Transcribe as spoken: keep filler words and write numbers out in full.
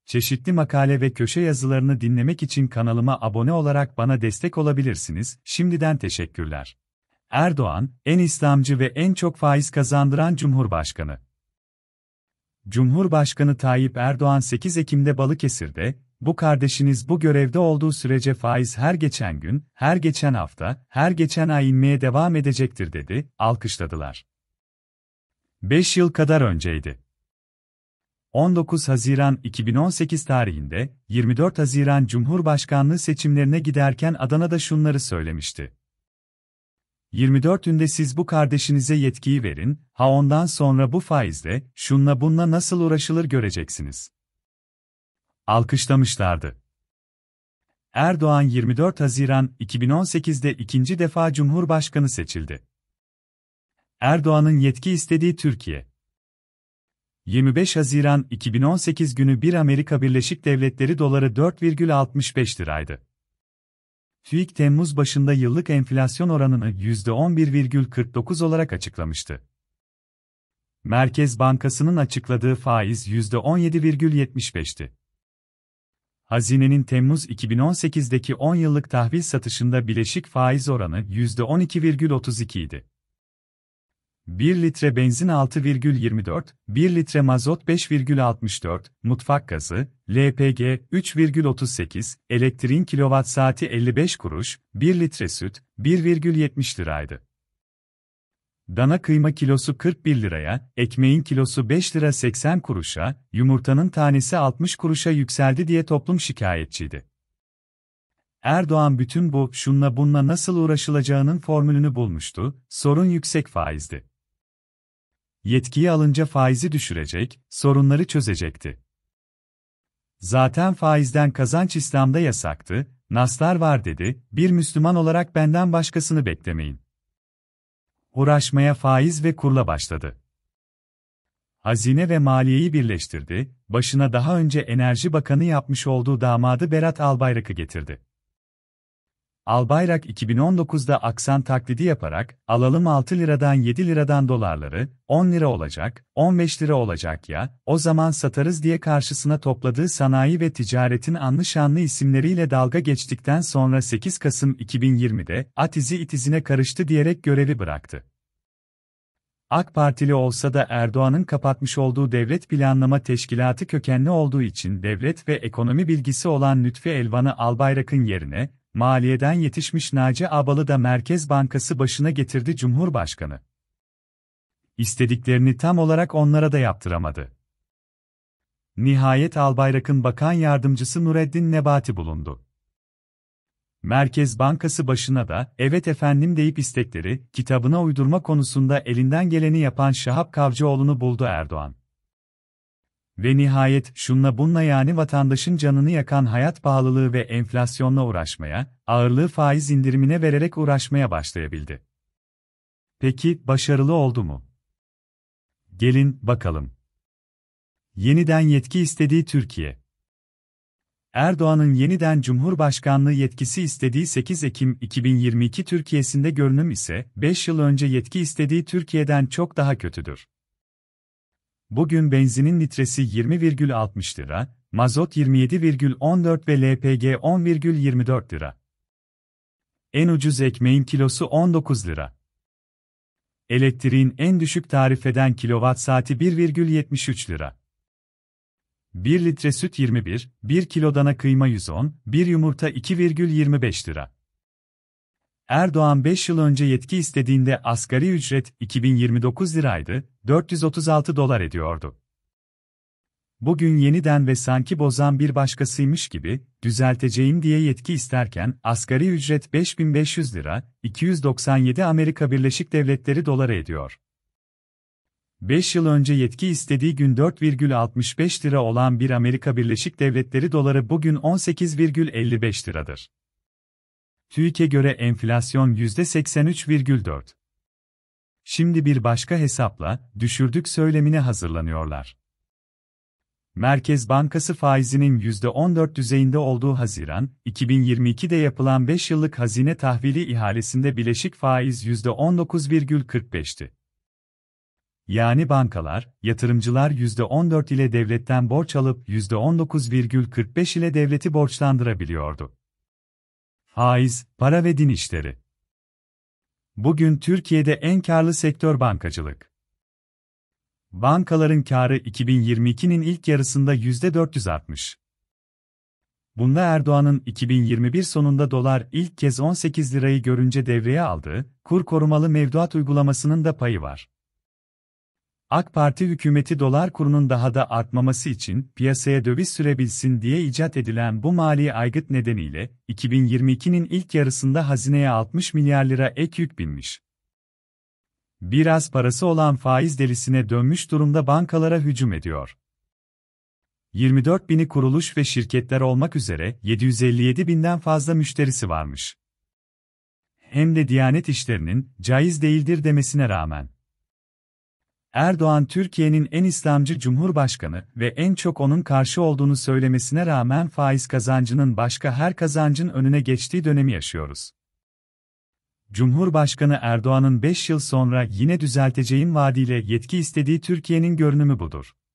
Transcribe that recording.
Çeşitli makale ve köşe yazılarını dinlemek için kanalıma abone olarak bana destek olabilirsiniz. Şimdiden teşekkürler. Erdoğan, en İslamcı ve en çok faiz kazandıran Cumhurbaşkanı. Cumhurbaşkanı Tayyip Erdoğan sekiz Ekim'de Balıkesir'de, "Bu kardeşiniz bu görevde olduğu sürece faiz her geçen gün, her geçen hafta, her geçen ay inmeye devam edecektir" dedi, alkışladılar. beş yıl kadar önceydi. on dokuz Haziran iki bin on sekiz tarihinde, yirmi dört Haziran Cumhurbaşkanlığı seçimlerine giderken Adana'da şunları söylemişti. yirmi dörtünde siz bu kardeşinize yetkiyi verin, ha ondan sonra bu faizle, şunla bunla nasıl uğraşılır göreceksiniz. Alkışlamışlardı. Erdoğan yirmi dört Haziran iki bin on sekizde ikinci defa Cumhurbaşkanı seçildi. Erdoğan'ın yetki istediği Türkiye. yirmi beş Haziran iki bin on sekiz günü bir Amerika Birleşik Devletleri doları dört virgül altmış beş liraydı. TÜİK Temmuz başında yıllık enflasyon oranını yüzde on bir virgül kırk dokuz olarak açıklamıştı. Merkez Bankası'nın açıkladığı faiz yüzde on yedi virgül yetmiş beşti. Hazinenin Temmuz iki bin on sekizdeki on yıllık tahvil satışında bileşik faiz oranı yüzde on iki virgül otuz iki idi. bir litre benzin altı virgül yirmi dört, bir litre mazot beş virgül altmış dört, mutfak gazı, L P G üç virgül otuz sekiz, elektriğin kilowatt saati elli beş kuruş, bir litre süt bir virgül yetmiş liraydı. Dana kıyma kilosu kırk bir liraya, ekmeğin kilosu beş lira seksen kuruşa, yumurtanın tanesi altmış kuruşa yükseldi diye toplum şikayetçiydi. Erdoğan bütün bu, şunla bunla nasıl uğraşılacağının formülünü bulmuştu, sorun yüksek faizdi. Yetkiyi alınca faizi düşürecek, sorunları çözecekti. Zaten faizden kazanç İslam'da yasaktı, naslar var dedi, bir Müslüman olarak benden başkasını beklemeyin. Uğraşmaya faiz ve kurla başladı. Hazine ve Maliye'yi birleştirdi, başına daha önce Enerji Bakanı yapmış olduğu damadı Berat Albayrak'ı getirdi. Albayrak iki bin on dokuzda aksan taklidi yaparak, alalım altı liradan yedi liradan dolarları, on lira olacak, on beş lira olacak ya, o zaman satarız diye karşısına topladığı sanayi ve ticaretin anlı şanlı isimleriyle dalga geçtikten sonra sekiz Kasım iki bin yirmide, at izi it izine karıştı diyerek görevi bıraktı. AK Partili olsa da Erdoğan'ın kapatmış olduğu Devlet Planlama Teşkilatı kökenli olduğu için devlet ve ekonomi bilgisi olan Lütfi Elvan'ı Albayrak'ın yerine, Maliye'den yetişmiş Naci Ağbal'ı da Merkez Bankası başına getirdi Cumhurbaşkanı. İstediklerini tam olarak onlara da yaptıramadı. Nihayet Albayrak'ın bakan yardımcısı Nureddin Nebati bulundu. Merkez Bankası başına da, evet efendim deyip istekleri, kitabına uydurma konusunda elinden geleni yapan Şahap Kavcıoğlu'nu buldu Erdoğan. Ve nihayet, şunla bunla yani vatandaşın canını yakan hayat pahalılığı ve enflasyonla uğraşmaya, ağırlığı faiz indirimine vererek uğraşmaya başlayabildi. Peki, başarılı oldu mu? Gelin, bakalım. Yeniden yetki istediği Türkiye. Erdoğan'ın yeniden Cumhurbaşkanlığı yetkisi istediği sekiz Ekim iki bin yirmi iki Türkiye'sinde görünüm ise, beş yıl önce yetki istediği Türkiye'den çok daha kötüdür. Bugün benzinin litresi yirmi virgül altmış lira, mazot yirmi yedi virgül on dört ve L P G on virgül yirmi dört lira. En ucuz ekmeğin kilosu on dokuz lira. Elektriğin en düşük tarifeden kilowatt saati bir virgül yetmiş üç lira. bir litre süt yirmi bir, bir kilo dana kıyma yüz on, bir yumurta iki virgül yirmi beş lira. Erdoğan beş yıl önce yetki istediğinde asgari ücret iki bin yirmi dokuz liraydı, dört yüz otuz altı dolar ediyordu. Bugün yeniden ve sanki bozan bir başkasıymış gibi, düzelteceğim diye yetki isterken, asgari ücret beş bin beş yüz lira, iki yüz doksan yedi Amerika Birleşik Devletleri doları ediyor. beş yıl önce yetki istediği gün dört virgül altmış beş lira olan bir Amerika Birleşik Devletleri doları bugün on sekiz virgül elli beş liradır. TÜİK'e göre enflasyon yüzde seksen üç virgül dört. Şimdi bir başka hesapla, düşürdük söylemine hazırlanıyorlar. Merkez Bankası faizinin yüzde on dört düzeyinde olduğu Haziran iki bin yirmi iki'de yapılan beş yıllık hazine tahvili ihalesinde bileşik faiz yüzde on dokuz virgül kırk beş'ti. Yani bankalar, yatırımcılar yüzde on dört ile devletten borç alıp yüzde on dokuz virgül kırk beş ile devleti borçlandırabiliyordu. Faiz, para ve din işleri. Bugün Türkiye'de en karlı sektör bankacılık. Bankaların karı iki bin yirmi ikinin ilk yarısında yüzde dört yüz artmış. Bunda Erdoğan'ın iki bin yirmi bir sonunda dolar ilk kez on sekiz lirayı görünce devreye aldığı kur korumalı mevduat uygulamasının da payı var. AK Parti hükümeti dolar kurunun daha da artmaması için piyasaya döviz sürebilsin diye icat edilen bu mali aygıt nedeniyle iki bin yirmi ikinin ilk yarısında hazineye altmış milyar lira ek yük binmiş. Biraz parası olan faiz delisine dönmüş durumda bankalara hücum ediyor. yirmi dört bini kuruluş ve şirketler olmak üzere yedi yüz elli yedi binden fazla müşterisi varmış. Hem de Diyanet İşleri'nin caiz değildir demesine rağmen. Erdoğan Türkiye'nin en İslamcı Cumhurbaşkanı ve en çok onun karşı olduğunu söylemesine rağmen faiz kazancının başka her kazancın önüne geçtiği dönemi yaşıyoruz. Cumhurbaşkanı Erdoğan'ın beş yıl sonra yine düzelteceğim vaadiyle yetki istediği Türkiye'nin görünümü budur.